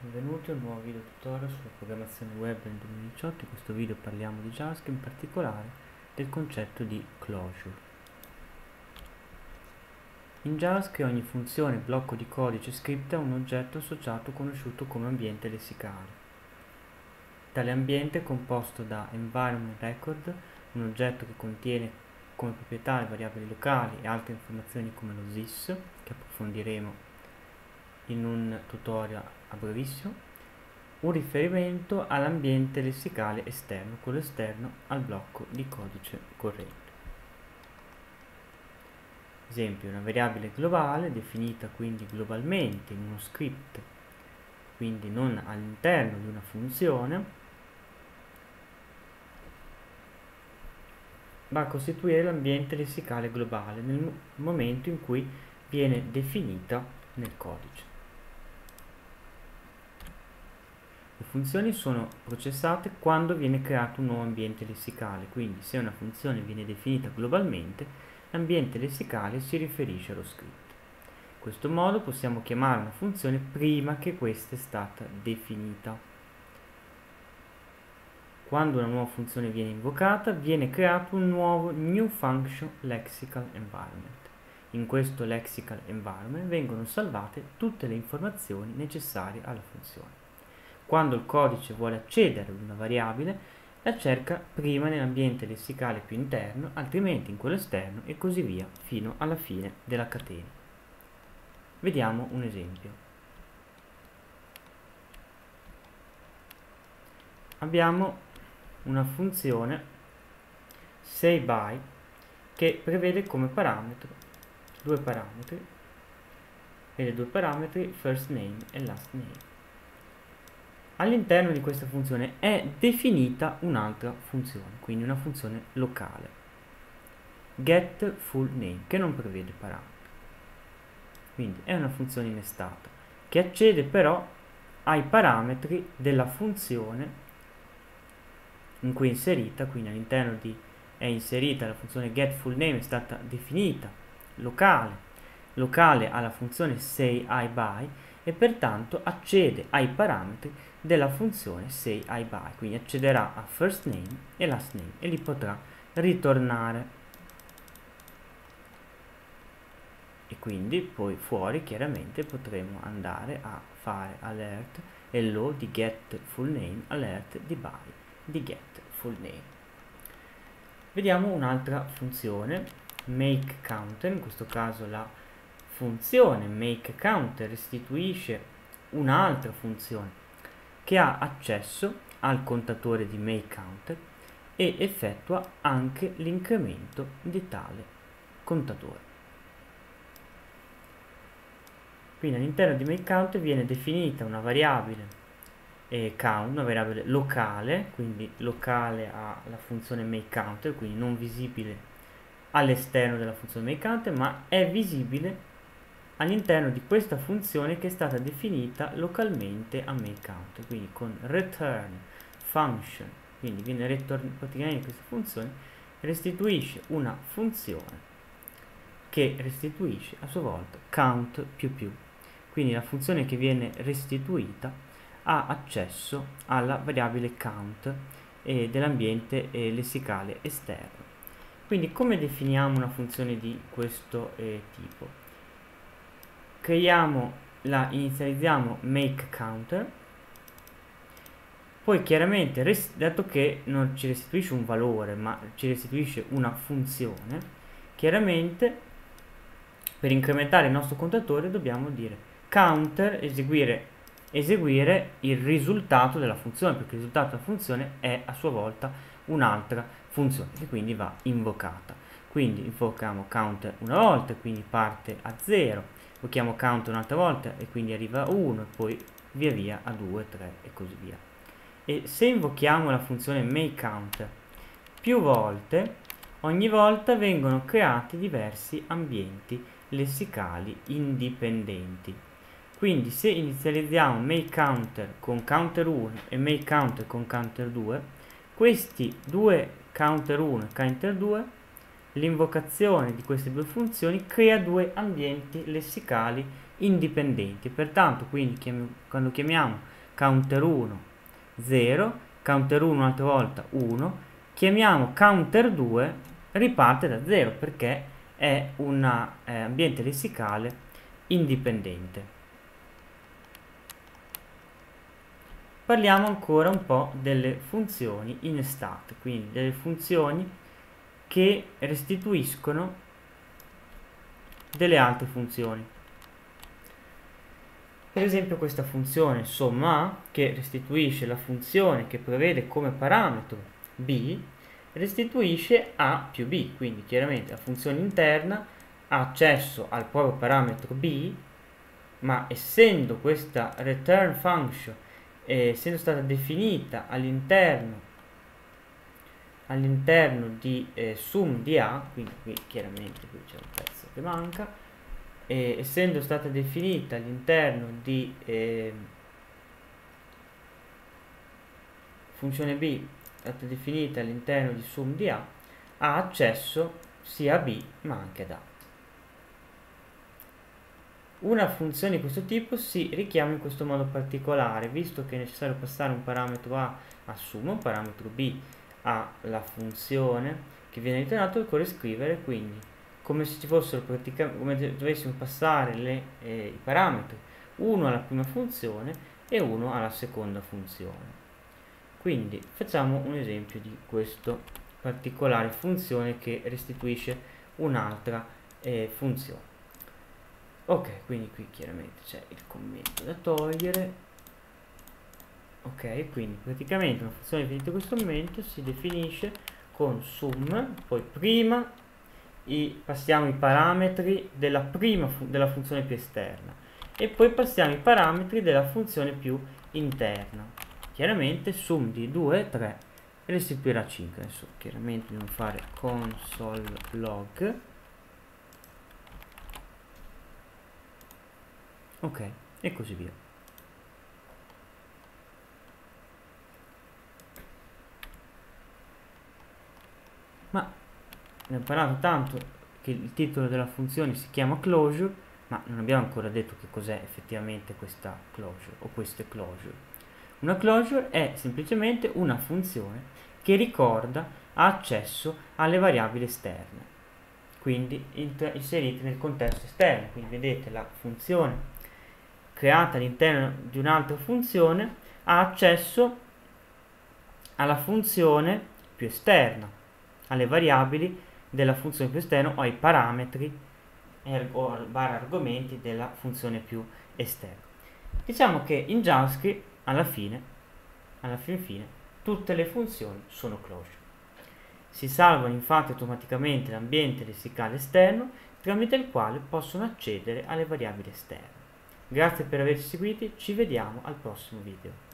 Benvenuti a un nuovo video tutorial sulla programmazione web nel 2018. In questo video parliamo di JavaScript, in particolare del concetto di closure. In JavaScript ogni funzione, blocco di codice script ha un oggetto associato conosciuto come ambiente lessicale. Tale ambiente è composto da environment record, un oggetto che contiene come proprietà le variabili locali e altre informazioni come lo sys, che approfondiremo in un tutorial a brevissimo, un riferimento all'ambiente lessicale esterno, quello esterno al blocco di codice corrente. Esempio, una variabile globale definita quindi globalmente in uno script, quindi non all'interno di una funzione, va a costituire l'ambiente lessicale globale nel momento in cui viene definita nel codice. Le funzioni sono processate quando viene creato un nuovo ambiente lessicale, quindi se una funzione viene definita globalmente, l'ambiente lessicale si riferisce allo script. In questo modo possiamo chiamare una funzione prima che questa è stata definita. Quando una nuova funzione viene invocata, viene creato un nuovo new function lexical environment. In questo lexical environment vengono salvate tutte le informazioni necessarie alla funzione. Quando il codice vuole accedere ad una variabile, la cerca prima nell'ambiente lessicale più interno, altrimenti in quello esterno e così via fino alla fine della catena. Vediamo un esempio. Abbiamo una funzione sayBy che prevede come parametro due parametri, first name e last name. All'interno di questa funzione è definita un'altra funzione, quindi una funzione locale, getFullName, che non prevede parametri. Quindi è una funzione innestata, che accede però ai parametri della funzione in cui è inserita, quindi all'interno è inserita la funzione getFullName, è stata definita locale alla funzione sayIBy e pertanto accede ai parametri della funzione sayIBy, quindi accederà a first name e last name e li potrà ritornare. E quindi poi fuori chiaramente potremo andare a fare alert hello di getFullName, alert di by di getFullName. Vediamo un'altra funzione, makeCounter. In questo caso la funzione makeCounter restituisce un'altra funzione che ha accesso al contatore di makeCounter e effettua anche l'incremento di tale contatore. Quindi all'interno di makeCounter viene definita una variabile count, una variabile locale, quindi locale alla funzione makeCounter, quindi non visibile all'esterno della funzione makeCounter, ma è visibile all'interno di questa funzione che è stata definita localmente a makeCounter, quindi con return function, quindi viene praticamente questa funzione restituisce una funzione che restituisce a sua volta count più. Quindi la funzione che viene restituita ha accesso alla variabile count dell'ambiente lessicale esterno. Quindi come definiamo una funzione di questo tipo? Inizializziamo makeCounter, poi chiaramente dato che non ci restituisce un valore ma ci restituisce una funzione, chiaramente per incrementare il nostro contatore dobbiamo dire counter, eseguire il risultato della funzione, perché il risultato della funzione è a sua volta un'altra funzione che quindi va invocata. Quindi invochiamo counter una volta, quindi parte a 0, invochiamo counter un'altra volta e quindi arriva a 1, e poi via via a 2, 3 e così via. E se invochiamo la funzione makeCounter più volte, ogni volta vengono creati diversi ambienti lessicali indipendenti. Quindi se inizializziamo makeCounter con counter 1 e makeCounter con counter 2, questi due counter 1 e counter 2, l'invocazione di queste due funzioni crea due ambienti lessicali indipendenti. Pertanto quindi quando chiamiamo counter 1 0, counter 1 un'altra volta 1, chiamiamo counter 2, riparte da 0 perché è un ambiente lessicale indipendente. Parliamo ancora un po' delle funzioni in stat, quindi delle funzioni che restituiscono delle altre funzioni. Per esempio questa funzione somma che restituisce la funzione che prevede come parametro b, restituisce a più b, quindi chiaramente la funzione interna ha accesso al proprio parametro b, ma essendo questa return function essendo stata definita all'interno di sum di a, quindi qui chiaramente qui c'è un pezzo che manca, essendo stata definita all'interno di funzione b è stata definita all'interno di sum di a, ha accesso sia a b ma anche ad a. Una funzione di questo tipo si richiama in questo modo particolare, visto che è necessario passare un parametro a sum, un parametro b alla funzione che viene ritornato, occorre scrivere quindi come se ci fossero come se dovessimo passare i parametri, uno alla prima funzione e uno alla seconda funzione. Quindi facciamo un esempio di questa particolare funzione che restituisce un'altra funzione. Ok, quindi qui chiaramente c'è il commento da togliere. Ok, quindi praticamente una funzione definita in questo momento si definisce con sum, poi prima passiamo i parametri della funzione più esterna e poi passiamo i parametri della funzione più interna. Chiaramente sum di 2 e 3 restituirà 5. Adesso chiaramente dobbiamo fare console log. Ok, e così via. Ma abbiamo parlato tanto che il titolo della funzione si chiama closure, ma non abbiamo ancora detto che cos'è effettivamente questa closure o queste closure. Una closure è semplicemente una funzione che ricorda accesso alle variabili esterne, quindi inserite nel contesto esterno. Quindi vedete la funzione creata all'interno di un'altra funzione ha accesso alla funzione più esterna, alle variabili della funzione più esterna o ai parametri o vari argomenti della funzione più esterna. Diciamo che in JavaScript alla fine tutte le funzioni sono closure. Si salvano infatti automaticamente l'ambiente lessicale esterno tramite il quale possono accedere alle variabili esterne. Grazie per averci seguiti, ci vediamo al prossimo video.